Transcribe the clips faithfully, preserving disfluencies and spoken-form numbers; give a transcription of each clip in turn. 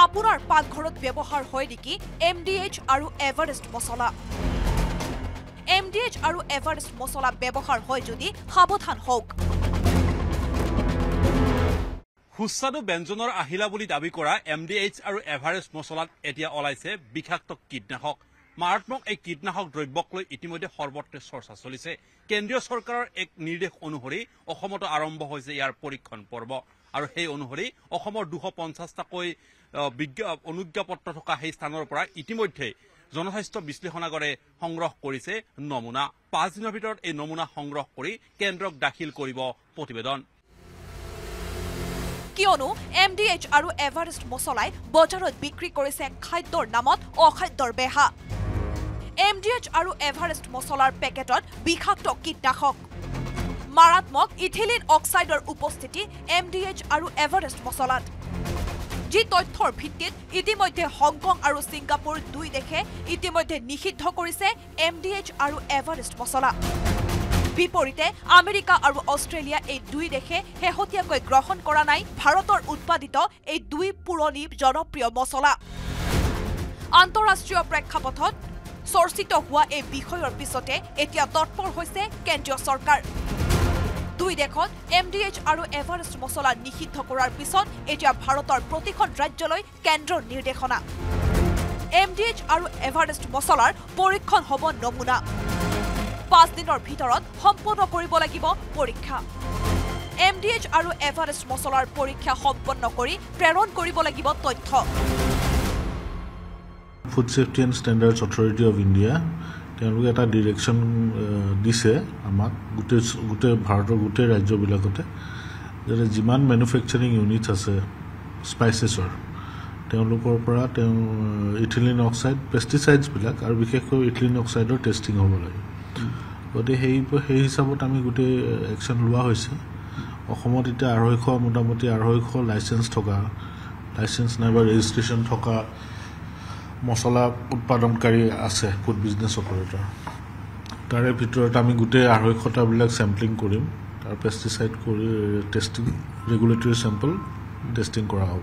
আপোনাৰ পাকঘৰত ব্যৱহাৰ হয় নেকি এম ডি এইচ আৰু এভাৰেষ্ট মছলা এম ডি এইচ আৰু এভাৰেষ্ট মছলা ব্যৱহাৰ হয় যদি সাৱধান হওক সুস্বাদু ব্যঞ্জনৰ আহিলা বুলি দাবী কৰা এম ডি এইচ আৰু এভাৰেষ্ট মছলাত এতিয়া ওলাইছে বিষাক্ত কীটনাশক মাৰাত্মক এই কীটনাশক দ্ৰব্যক লৈ ইতিমধ্যে সৰ্বত্ৰ চৰ্চা চলিছে কেন্দ্ৰীয় চৰকাৰৰ এক নিৰ্দেশ অনুসৰি অসমতো আৰম্ভ হৈছে ইয়াৰ পৰীক্ষণ পৰ্ব আৰু সেই অনুসৰি অসমৰ দুশ পঞ্চাছটাকৈ অনুজ্ঞাপত্ৰ থকা সেই স্থানৰ পৰা ইতিমধ্যে জনস্বাস্থ্য বিশ্লেষণাগাৰে সংগ্ৰহ কৰিছে নমুনা পাঁচ দিনৰ ভিতৰত এই নমুনা সংগ্ৰহ কৰি কেন্দ্ৰক দাখিল কৰিব প্ৰতিবেদন কিয়নো এম ডি এইচ আৰু এভাৰেষ্ট মছলাই বজাৰত বিক্ৰী কৰিছে খাদ্যৰ নামত অখাদ্যৰ বেহা এম ডি এইচ আৰু এভাৰেষ্ট মছলাৰ পেকেটত বিষাক্ত কীটনাশক মাৰাত্মক ইথিলিন অক্সাইডৰ উপস্থিতি এম ডি এইচ আৰু এভাৰেষ্ট মছলাত যি তথ্যৰ ভিত্তিত ইতিমধ্যে হংকং আৰু ছিংগাপুৰ দুই দেশে ইতিমধ্যে নিষিদ্ধ কৰিছে এম ডি এইচ আৰু এভাৰেষ্ট মছলা বিপৰীতে আমেৰিকা আৰু অষ্ট্ৰেলিয়া এই দুই দেশে শেহতীয়াকৈ গ্ৰহণ কৰা নাই ভাৰতৰ উৎপাদিত এই দুই পুৰণি জনপ্ৰিয় মছলা আন্তঃৰাষ্ট্ৰীয় প্ৰেক্ষাপটত চৰ্চিত হোৱা এই বিষয়ৰ পিছতে এতিয়া তৎপৰ হৈছে কেন্দ্ৰীয় চৰকাৰ দুই দেশত এম ডি এইচ আৰু এভাৰেষ্ট মছলা নিষিদ্ধ কৰাৰ পিছত এতিয়া ভাৰতৰ প্ৰতিখন ৰাজ্যলৈ কেন্দ্ৰৰ নিৰ্দেশনা এম ডি এইচ আৰু এভাৰেষ্ট মছলাৰ পৰীক্ষণ হ'ব নমুনা পাঁচ দিনৰ ভিতৰত সম্পূৰ্ণ কৰিব লাগিব পৰীক্ষা এম ডি এইচ আৰু এভাৰেষ্ট মছলাৰ পৰীক্ষা সম্পন্ন কৰি প্ৰেৰণ কৰিব লাগিব তথ্য food safety and standards authority of India তেওঁলোকে এটা ডিৰেকশ্যন দিছে আমাক গোটেই গোটেই ভাৰতৰ গোটেই ৰাজ্যবিলাকতে যাতে যিমান মেনুফেকচাৰিং ইউনিটছ আছে স্পাইচেছৰ তেওঁলোকৰ পৰা তেওঁ ইথিলিন অক্সাইড পেষ্টিচাইডছবিলাক আৰু বিশেষকৈ ইথিলিন অক্সাইডৰ টেষ্টিং হ'ব লাগে গতিকে সেই সেই হিচাপত আমি গোটেই একশ্যন লোৱা হৈছে অসমত এতিয়া আঢ়ৈশ মোটামুটি আঢ়ৈশ লাইচেঞ্চ থকা লাইচেঞ্চ নাইবা ৰেজিষ্ট্ৰেশ্যন থকা মছলা উৎপাদনকাৰী আছে ফুড বিজনেছ অপাৰেটৰ তাৰে ভিতৰত আমি গোটেই আঢ়ৈশটাবিলাক চেম্পলিং কৰিম তাৰ পেষ্টিচাইড কৰি টেষ্টিং ৰেগুলেটৰী চেম্পল টেষ্টিং কৰা হ'ব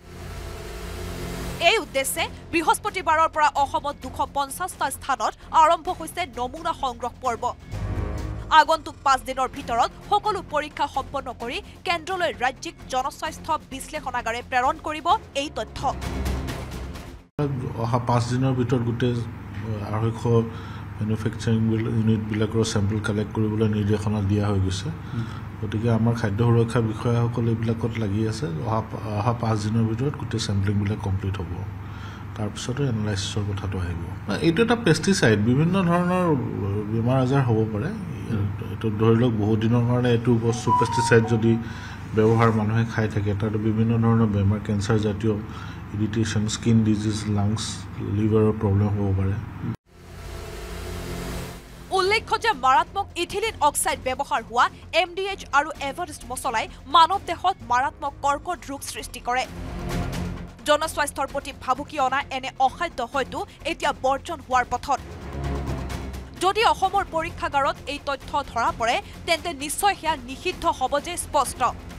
এই উদ্দেশ্যে বৃহস্পতিবাৰৰ পৰা অসমত দুশ পঞ্চাছটা স্থানত আৰম্ভ হৈছে নমুনা সংগ্ৰহ পৰ্ব আগন্তুক পাঁচ দিনৰ ভিতৰত সকলো পৰীক্ষা সম্পন্ন কৰি কেন্দ্ৰলৈ ৰাজ্যিক জনস্বাস্থ্য বিশ্লেষণাগাৰে প্ৰেৰণ কৰিব এই তথ্য অহা পাঁচ দিনৰ ভিতৰত গোটেই আঢ়ৈশ মেনুফেকচাৰিং ইউনিটবিলাকৰ চেম্পল কালেক্ট কৰিবলৈ নিৰ্দেশনা দিয়া হৈ গৈছে গতিকে আমাৰ খাদ্য সুৰক্ষা বিষয়াসকল এইবিলাকত লাগি আছে অহা অহা পাঁচ দিনৰ ভিতৰত গোটেই চেম্পলিংবিলাক কমপ্লিট হ'ব তাৰপিছতে এনালাইচিছৰ কথাটো আহিব এইটো এটা পেষ্টিচাইড বিভিন্ন ধৰণৰ বেমাৰ আজাৰ হ'ব পাৰে এইটো ধৰি লওক বহুত দিনৰ কাৰণে এইটো বস্তু পেষ্টিচাইড যদি ব্যৱহাৰ মানুহে খাই থাকে তাত বিভিন্ন ধৰণৰ বেমাৰ কেঞ্চাৰ জাতীয় ইৰিটেশ্যন স্কিন ডিজিজ লাংছ লিভাৰৰ প্ৰব্লেম হ'ব পাৰে উল্লেখ্য যে মাৰাত্মক ইথিলিন অক্সাইড ব্যৱহাৰ হোৱা এম ডি এইচ আৰু এভাৰেষ্ট মছলাই মানৱ দেহত মাৰাত্মক কৰ্কট ৰোগ সৃষ্টি কৰে জনস্বাস্থ্যৰ প্ৰতি ভাবুকি অনা এনে অখাদ্য হয়তো এতিয়া বৰ্জন হোৱাৰ পথত যদি অসমৰ পৰীক্ষাগাৰত এই তথ্য ধৰা পৰে তেন্তে নিশ্চয় সেয়া নিষিদ্ধ হ'ব যে স্পষ্ট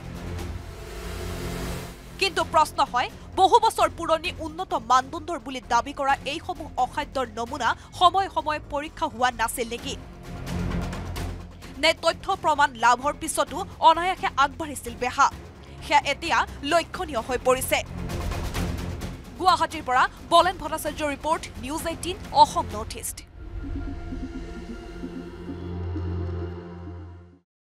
কিন্তু প্ৰশ্ন হয় বহু বছৰ পুৰণি উন্নত মানদণ্ডৰ বুলি দাবী কৰা এইসমূহ অখাদ্যৰ নমুনা সময় সময় পৰীক্ষা হোৱা নাছিল নেকি নে তথ্য প্ৰমাণ লাভৰ পিছতো অনায়াসে আগবাঢ়িছিল বেহা সেয়া এতিয়া লক্ষণীয় হৈ পৰিছে গুৱাহাটীৰ পৰা বলেন ভট্টাচাৰ্যৰ report news eighteen Assam north east